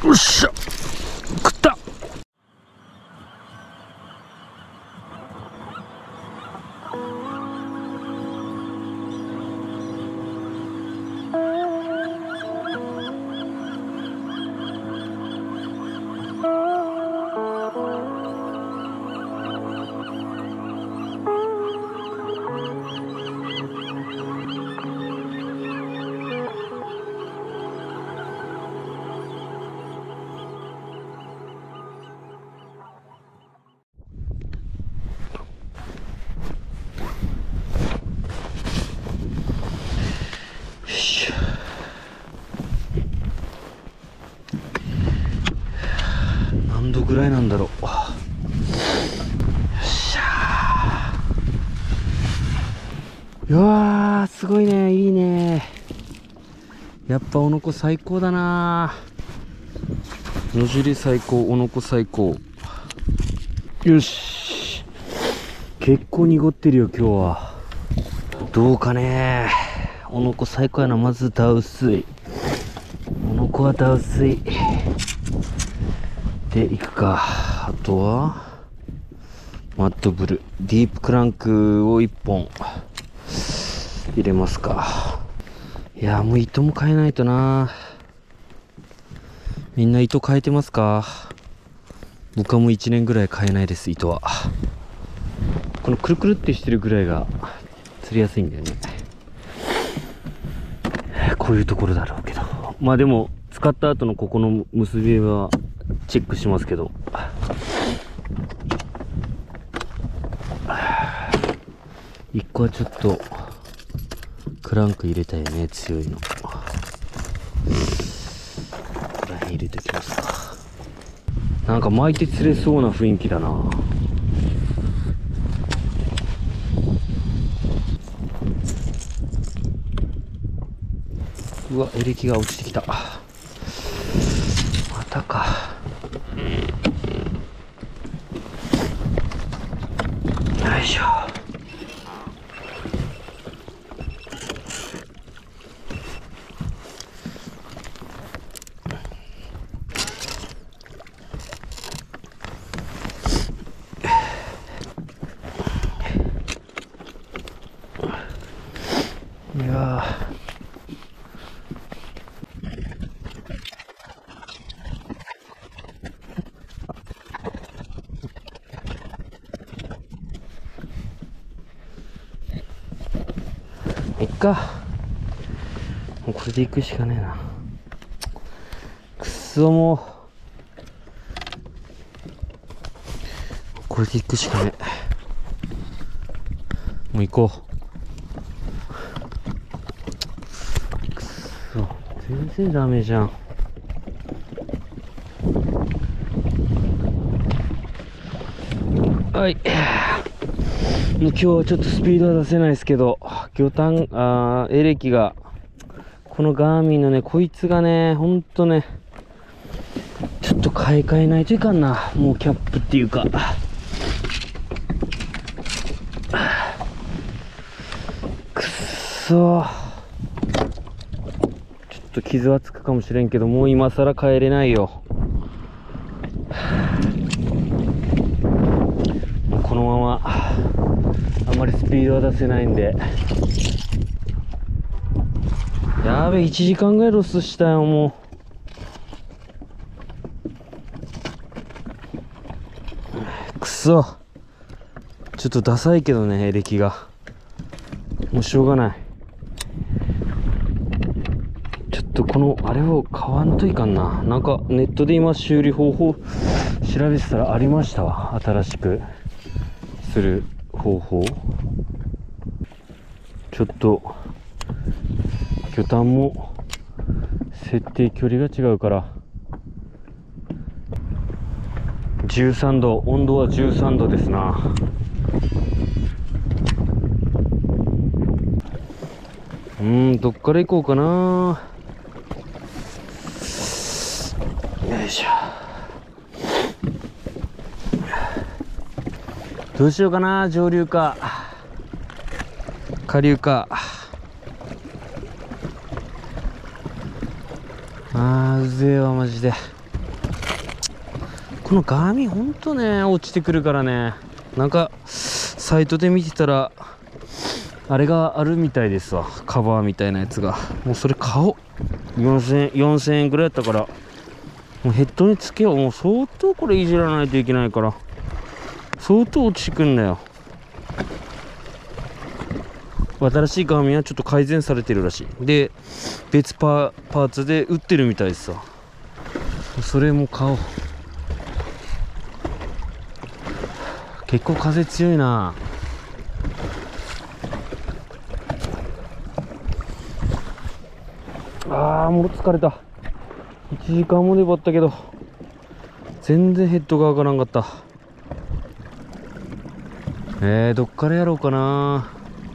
よっしゃ、食った。何度ぐらいなんだろう。よっしゃー。うわー、すごいね、いいね。やっぱおのこ最高だな。野尻最高、おのこ最高。よし、結構濁ってるよ今日は。どうかね。おのこ最高やな。まずダウ水、おのこはダウ水でいくか。あとはマッドブル、ディープクランクを1本入れますか。いやー、もう糸も変えないとな。みんな糸変えてますか？僕はもう1年ぐらい変えないです。糸はこのくるくるってしてるぐらいが釣りやすいんだよね。こういうところだろうけど、まあでも使った後のここの結びはチェックしますけど、1個はちょっとクランク入れたいね、強いの。ここら辺入れておきますか。なんか巻いて釣れそうな雰囲気だな。うわ、エレキが落ちてきた。またか。よいしょ。いやー、いっか。もうこれで行くしかねえな。くっそ、もうこれで行くしかねえ。もう行こう。くっそ、全然ダメじゃん。はい。もう今日はちょっとスピードは出せないですけど、魚探、エレキが、このガーミンのね、こいつがね、ほんとね、ちょっと買い替えないといかんな。もうキャップっていうか。くっそー。ちょっと傷はつくかもしれんけど、もう今更帰れないよ。このままあまりスピードは出せないんで。やべえ、1時間ぐらいロスしたよ。もうくそ。ちょっとダサいけどね、エレキが。もうしょうがない。ちょっとこのあれを買わんといかんな。なんかネットで今修理方法調べてたらありましたわ。新しくする方法。ちょっと魚探も設定距離が違うから。13度、温度は13度ですな。どっから行こうかな。よいしょ。どうしようかな。上流か下流か。うぜえわマジで。 このガーミンほんとね、落ちてくるからね。なんか、サイトで見てたら、あれがあるみたいですわ。カバーみたいなやつが。もうそれ買おう。4000円ぐらいやったから。もうヘッドにつけよう。もう相当これいじらないといけないから。相当落ちてくんだよ。新しいガーミンはちょっと改善されてるらしい。で、別パーツで売ってるみたいですわ。それも買おう。結構風強いな。もう疲れた。1時間も粘ったけど全然ヘッドが上がらんかった。どっからやろうかな。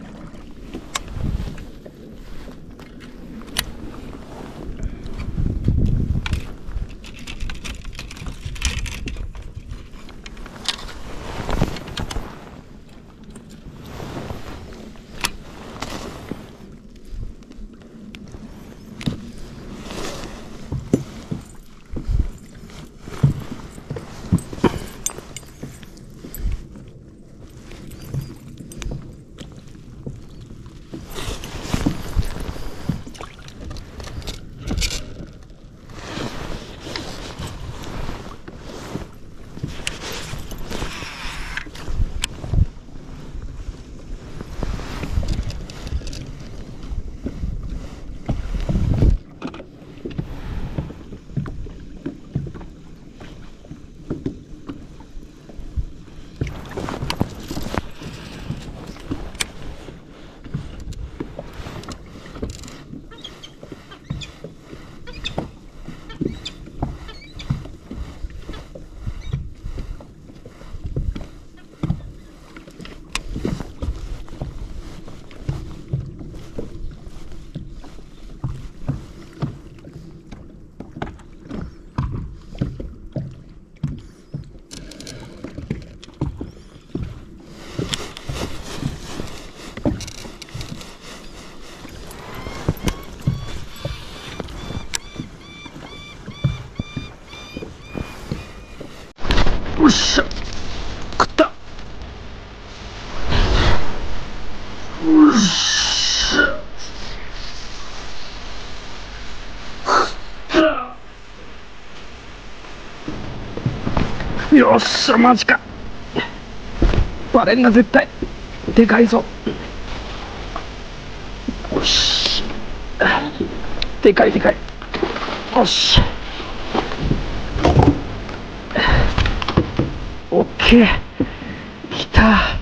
よっしゃ、食った。よっしゃ、よっしゃ、マジか。バレんな、絶対。でかいぞ。よし、でかいでかい。よし、オッケー、きた。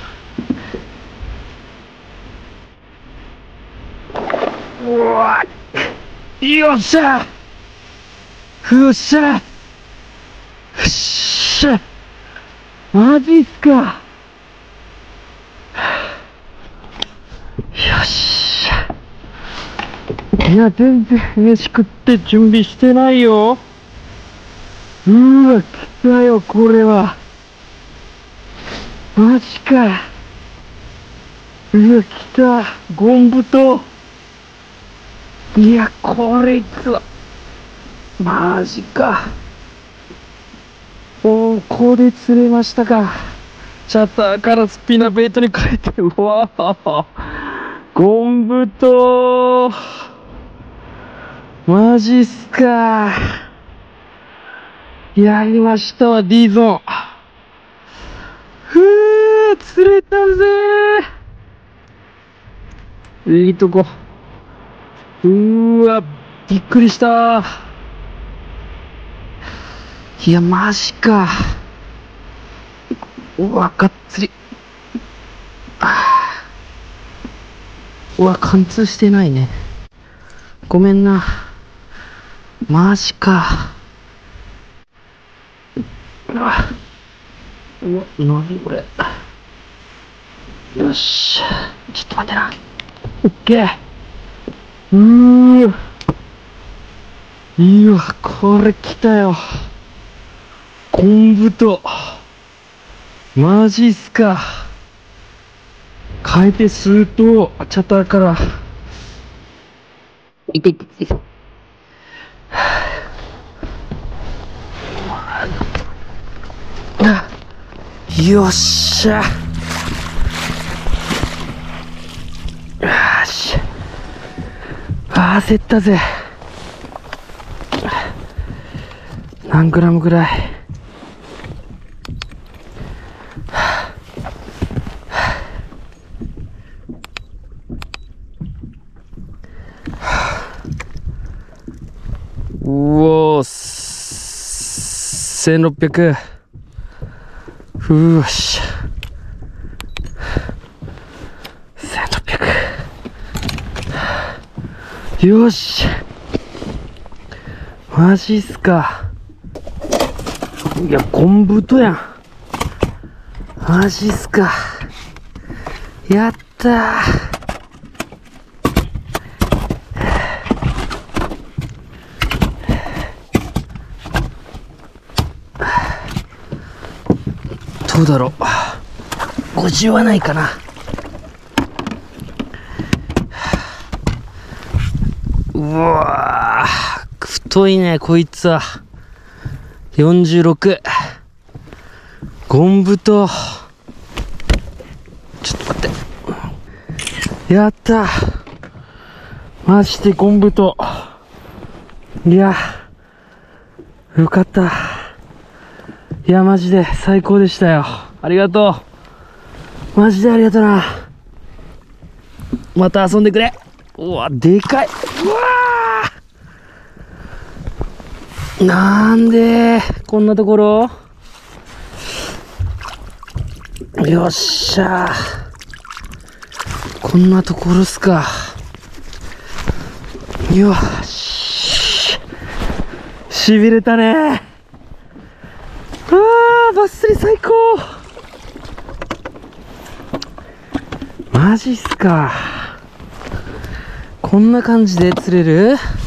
うわ、よっしゃ、よっしゃ、よっしゃ、マジっすか。よっしゃ。いや、全然飯食って準備してないよ。来たよ、これは。マジか。来た。ゴンブと。いや、これいつは。マジか。これ釣れましたか。シャッターからスピナーベイトに変えて、うわぁ。ゴンブと。マジっすか。やりましたわ、D ゾーン。釣れたぜー。いいとこ。びっくりしたー。いや、マジか。がっつり。貫通してないね。ごめんな。マジか。何これ。よし。ちょっと待ってな。オッケー。いや、これ来たよ。昆布と。マジっすか。変えてスーとチャターから。いててて。 よっしゃ。よし。焦ったぜ。何グラムぐらい。うおー、1600。よっしゃ。1600。よし。マジっすか。いや、昆布とやん。マジっすか。やったー。どうだろう。50はないかな。うわー、太いね、こいつは。46。ゴンブと、ちょっと待って。やったー。マジでゴンブと。いや、よかった。いや、マジで最高でしたよ。ありがとう。マジでありがとうな。また遊んでくれ。うわ、でかい。うわー。なんで、こんなところ。よっしゃー。こんなところっすか。よし。しびれたね。バッスリ最高。マジっすか。こんな感じで釣れる。